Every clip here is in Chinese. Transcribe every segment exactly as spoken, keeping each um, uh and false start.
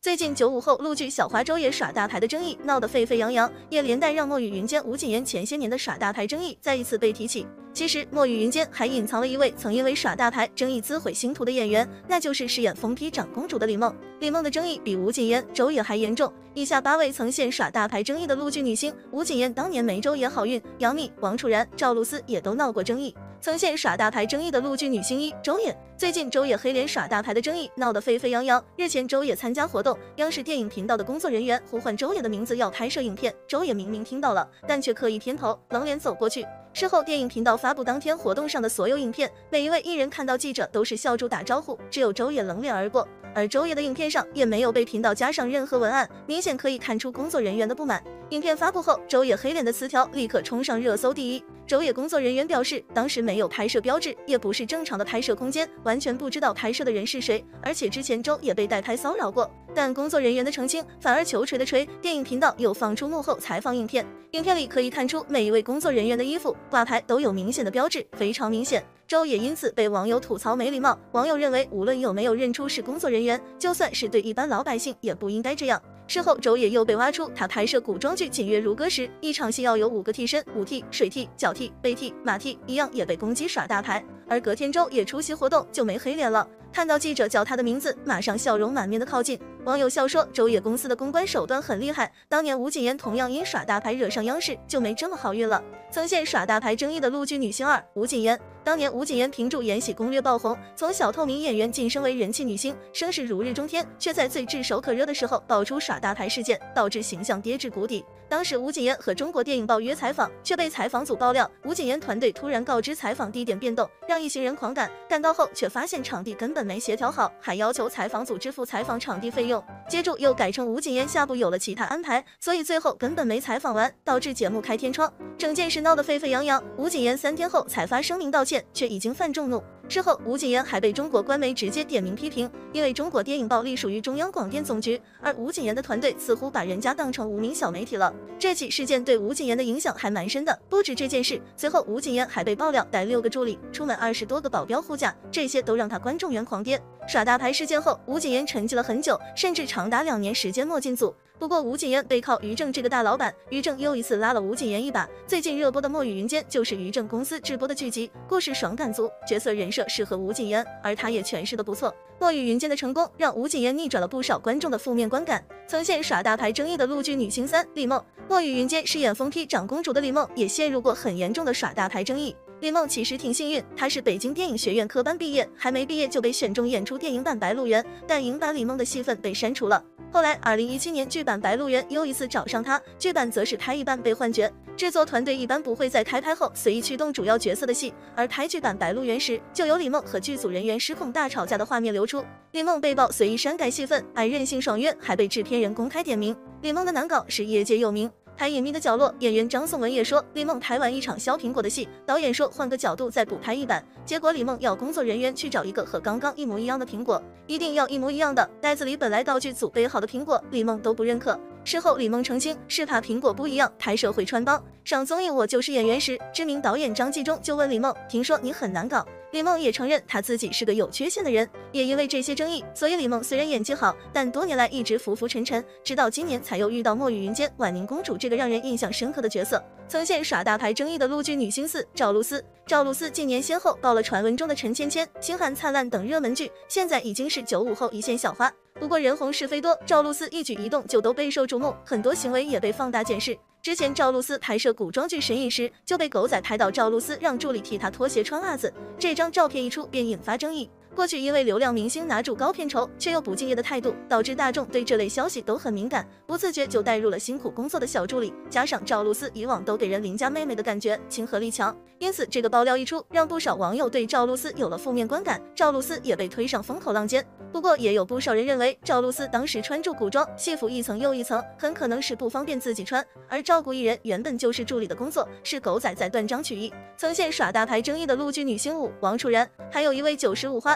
最近九五后陆剧小花周也耍大牌的争议闹得沸沸扬扬，也连带让墨雨云间、吴谨言前些年的耍大牌争议再一次被提起。其实墨雨云间还隐藏了一位曾因为耍大牌争议自毁星途的演员，那就是饰演疯批长公主的李梦。李梦的争议比吴谨言、周也还严重。以下八位曾现耍大牌争议的陆剧女星，吴谨言当年没周也好运，杨幂、王楚然、赵露思也都闹过争议。曾现耍大牌争议的陆剧女星一周也，最近周也黑脸耍大牌的争议闹得沸沸扬扬。日前周也参加活动，央视电影频道的工作人员呼唤周也的名字要拍摄影片，周也明明听到了，但却刻意偏头，冷脸走过去。事后电影频道发布当天活动上的所有影片，每一位艺人看到记者都是笑住打招呼，只有周也冷脸而过。而周也的影片上也没有被频道加上任何文案，明显可以看出工作人员的不满。影片发布后，周也黑脸的词条立刻冲上热搜第一。周也工作人员表示，当时没有拍摄标志，也不是正常的拍摄空间，完全不知道拍摄的人是谁，而且之前周也被代拍骚扰过。但工作人员的澄清反而球锤的锤，电影频道又放出幕后采访影片，影片里可以看出每一位工作人员的衣服挂牌都有明显的标志，非常明显。周也因此被网友吐槽没礼貌，网友认为无论有没有认出是工作人员，就算是对一般老百姓也不应该这样。事后周也又被挖出他拍摄古装剧《锦月如歌》时，一场戏要有五个替身，五替、水替、脚替、背替、马替一样也被攻击耍大牌。而隔天周也出席活动就没黑脸了，看到记者叫他的名字，马上笑容满面的靠近。网友笑说周也公司的公关手段很厉害，当年吴谨言同样因耍大牌惹上央视，就没这么好运了。曾现耍大牌争议的陆剧女星二吴谨言，当年吴谨言凭助《延禧攻略》爆红，从小透明演员晋升为人气女星，声势如日中天，却在最炙手可热的时候爆出耍大牌事件，导致形象跌至谷底。当时吴谨言和中国电影报约采访，却被采访组爆料吴谨言团队突然告知采访地点变动，让一行人狂赶，赶到后却发现场地根本没协调好，还要求采访组支付采访场地费用。接着又改成吴谨言下部有了其他安排，所以最后根本没采访完，导致节目开天窗。整件事闹得沸沸扬扬，吴谨言三天后才发声明道歉，却已经犯众怒。之后吴谨言还被中国官媒直接点名批评，因为中国电影报隶属于中央广电总局，而吴谨言的团队似乎把人家当成无名小媒体了。这起事件对吴谨言的影响还蛮深的。不止这件事，随后吴谨言还被爆料带六个助理，出门二十多个保镖护驾，这些都让他观众缘狂跌。耍大牌事件后，吴谨言沉寂了很久，甚至长达两年时间没进组。不过吴谨言背靠于正这个大老板，于正又一次拉了吴谨言一把。最近热播的《墨雨云间》就是于正公司制播的剧集，故事爽感足，角色人设适合吴谨言，而他也诠释得不错。《墨雨云间》的成功让吴谨言逆转了不少观众的负面观感。曾现耍大牌争议的陆剧女星三李梦，《墨雨云间》饰演疯批长公主的李梦也陷入过很严重的耍大牌争议。李梦其实挺幸运，她是北京电影学院科班毕业，还没毕业就被选中演出电影版《白鹿原》，但影版李梦的戏份被删除了。后来二零一七年剧版《白鹿原》又一次找上她，剧版则是拍一半被换角。制作团队一般不会在开拍后随意驱动主要角色的戏，而拍剧版《白鹿原》时，就有李梦和剧组人员失控大吵架的画面流出。李梦被曝随意删改戏份，爱任性爽约，还被制片人公开点名。李梦的难搞是业界有名。拍隐秘的角落，演员张颂文也说，李梦拍完一场削苹果的戏，导演说换个角度再补拍一版，结果李梦要工作人员去找一个和刚刚一模一样的苹果，一定要一模一样的，袋子里本来道具组备好的苹果，李梦都不认可。事后李梦澄清是怕苹果不一样，拍摄会穿帮。上综艺《我就是演员》时，知名导演张纪中就问李梦，听说你很难搞。李梦也承认她自己是个有缺陷的人，也因为这些争议，所以李梦虽然演技好，但多年来一直浮浮沉沉，直到今年才又遇到《墨雨云间》婉宁公主这个让人印象深刻的角色。曾现耍大牌争议的陆剧女星四赵露思，赵露思近年先后爆了传闻中的陈芊芊、星汉灿烂等热门剧，现在已经是九五后一线小花。不过人红是非多，赵露思一举一动就都备受瞩目，很多行为也被放大检视。之前赵露思拍摄古装剧《神隐》时，就被狗仔拍到赵露思让助理替她脱鞋穿袜子，这张照片一出便引发争议。过去因为流量明星拿住高片酬却又不敬业的态度，导致大众对这类消息都很敏感，不自觉就带入了辛苦工作的小助理。加上赵露思以往都给人邻家妹妹的感觉，亲和力强，因此这个爆料一出，让不少网友对赵露思有了负面观感，赵露思也被推上风口浪尖。不过也有不少人认为，赵露思当时穿着古装，戏服一层又一层，很可能是不方便自己穿，而照顾艺人原本就是助理的工作，是狗仔在断章取义。曾现耍大牌争议的陆剧女星五王楚然，还有一位九十五花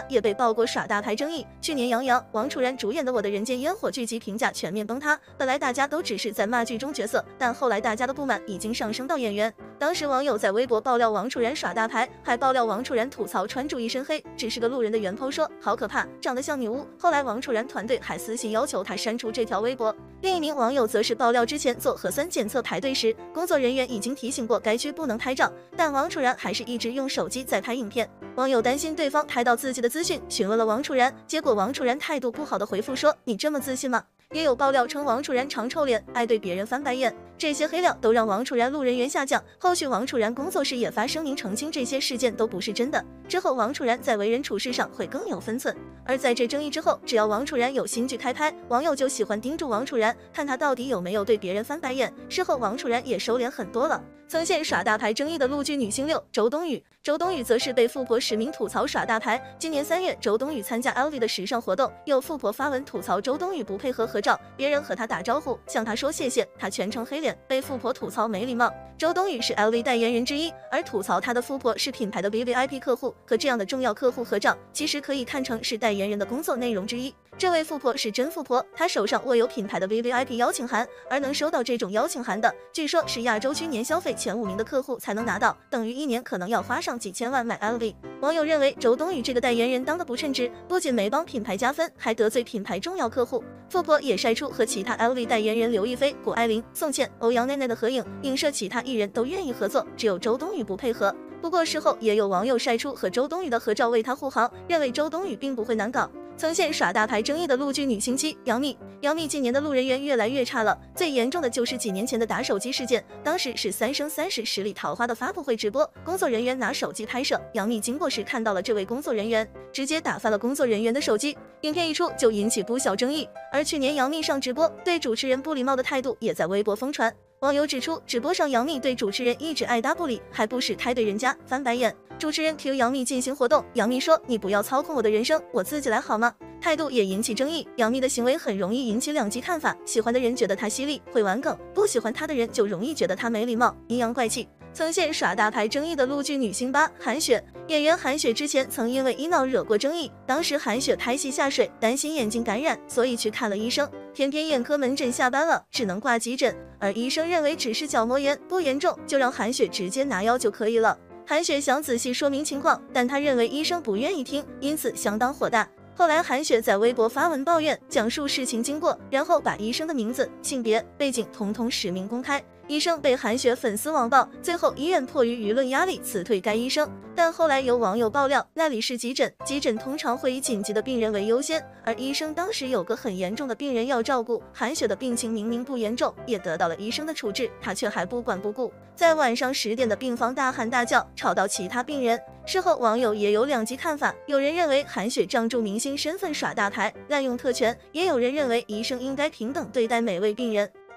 也被曝过耍大牌争议。去年杨洋、王楚然主演的《我的人间烟火》剧集评价全面崩塌，本来大家都只是在骂剧中角色，但后来大家的不满已经上升到演员。当时网友在微博爆料王楚然耍大牌，还爆料王楚然吐槽穿着一身黑，只是个路人的原 po 说好可怕，长得像女巫。后来王楚然团队还私信要求他删除这条微博。另一名网友则是爆料之前做核酸检测排队时，工作人员已经提醒过该区不能拍照，但王楚然还是一直用手机在拍影片。网友担心对方拍到自己的资讯，询问了王楚然，结果王楚然态度不好的回复说：“你这么自信吗？”也有爆料称王楚然长臭脸，爱对别人翻白眼，这些黑料都让王楚然路人缘下降。后续王楚然工作室也发声明澄清这些事件都不是真的，之后王楚然在为人处事上会更有分寸。而在这争议之后，只要王楚然有新剧开拍，网友就喜欢盯住王楚然，看他到底有没有对别人翻白眼。事后王楚然也收敛很多了。曾陷耍大牌争议的陆剧女星六周冬雨，周冬雨则是被富婆实名吐槽耍大牌。今年三月，周冬雨参加 L V 的时尚活动，有富婆发文吐槽周冬雨不配合合照，别人和她打招呼，向她说谢谢，她全程黑脸，被富婆吐槽没礼貌。周冬雨是 L V 代言人之一，而吐槽她的富婆是品牌的 V V I P 客户，和这样的重要客户合照，其实可以看成是代言人的工作内容之一。这位富婆是真富婆，她手上握有品牌的 V V I P 邀请函，而能收到这种邀请函的，据说是亚洲区年消费前五名的客户才能拿到，等于一年可能要花上几千万买 L V。网友认为周冬雨这个代言人当得不称职，不仅没帮品牌加分，还得罪品牌重要客户。富婆也晒出和其他 L V 代言人刘亦菲、谷爱凌、宋茜、欧阳奈奈的合影，影射其他艺人都愿意合作，只有周冬雨不配合。不过事后也有网友晒出和周冬雨的合照为她护航，认为周冬雨并不会难搞。曾陷耍大牌争议的陆剧女星妻杨幂，杨幂近年的路人缘越来越差了，最严重的就是几年前的打手机事件。当时是《三生三世十里桃花》的发布会直播，工作人员拿手机拍摄，杨幂经过时看到了这位工作人员，直接打翻了工作人员的手机。影片一出就引起不小争议。而去年杨幂上直播，对主持人不礼貌的态度也在微博疯传。网友指出，直播上杨幂对主持人一直爱答不理，还不时开对人家翻白眼。主持人 Q 杨幂进行活动，杨幂说：“你不要操控我的人生，我自己来好吗？”态度也引起争议。杨幂的行为很容易引起两极看法，喜欢的人觉得她犀利会玩梗，不喜欢她的人就容易觉得她没礼貌阴阳怪气。曾陷耍大牌争议的陆剧女星八韩雪，演员韩雪之前曾因为医闹惹过争议，当时韩雪拍戏下水，担心眼睛感染，所以去看了医生，偏偏眼科门诊下班了，只能挂急诊，而医生认为只是角膜炎，不严重，就让韩雪直接拿药就可以了。韩雪想仔细说明情况，但她认为医生不愿意听，因此相当火大。后来韩雪在微博发文抱怨，讲述事情经过，然后把医生的名字、性别、背景统统实名公开。医生被韩雪粉丝网暴，最后医院迫于舆论压力辞退该医生。但后来有网友爆料，那里是急诊，急诊通常会以紧急的病人为优先，而医生当时有个很严重的病人要照顾，韩雪的病情明明不严重，也得到了医生的处置，他却还不管不顾，在晚上十点的病房大喊大叫，吵到其他病人。事后网友也有两极看法，有人认为韩雪仗助明星身份耍大牌，滥用特权，也有人认为医生应该平等对待每位病人。